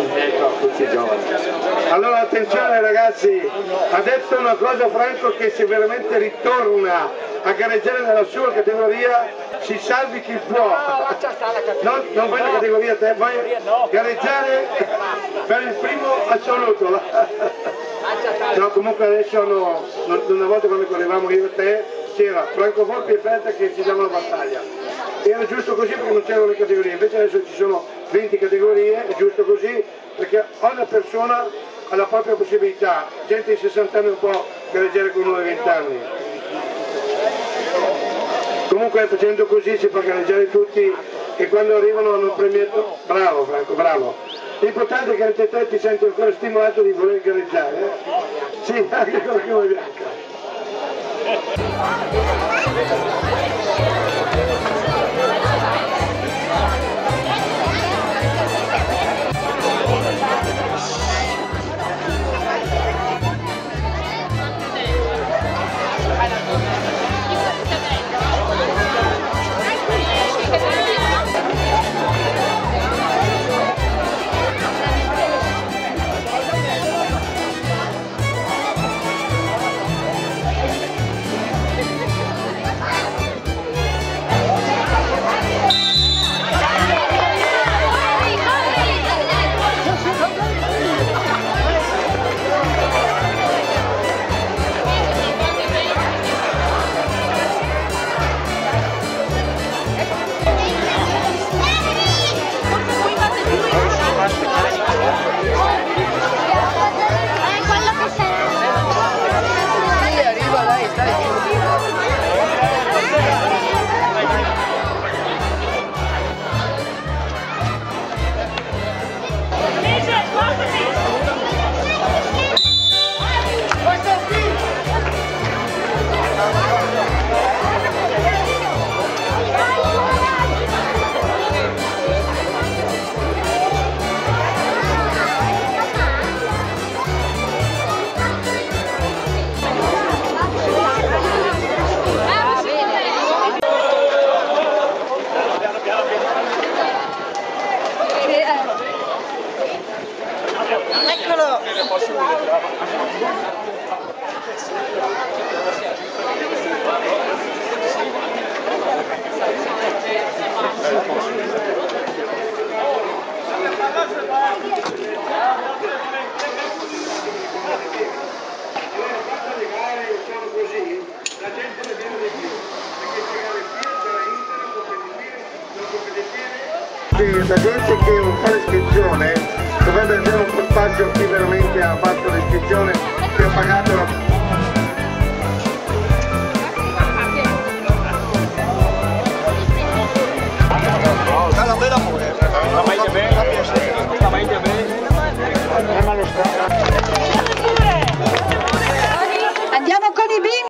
ecco, tutti giovani. Allora attenzione ragazzi, ha detto una cosa Franco, che se veramente ritorna a gareggiare nella sua categoria si salvi chi può. Non vuoi la categoria te, vuoi gareggiare per il primo assoluto. No, comunque adesso una volta quando correvamo io e te c'era Franco Volpi e Fetta che ci davano battaglia. Era giusto così perché non c'erano le categorie, invece adesso ci sono 20 categorie, è giusto così perché ogni persona ha la propria possibilità, gente di 60 anni non può gareggiare con uno di 20 anni. Comunque facendo così si fa gareggiare tutti e quando arrivano hanno premiato. Bravo Franco, bravo. L'importante è che anche te ti senti ancora stimolato di voler gareggiare. Sì, anche con la chioma bianca. Eccolo! La gente che non fa l'iscrizione dovrebbe avere un passaggio a chi veramente ha fatto l'iscrizione, che ha pagato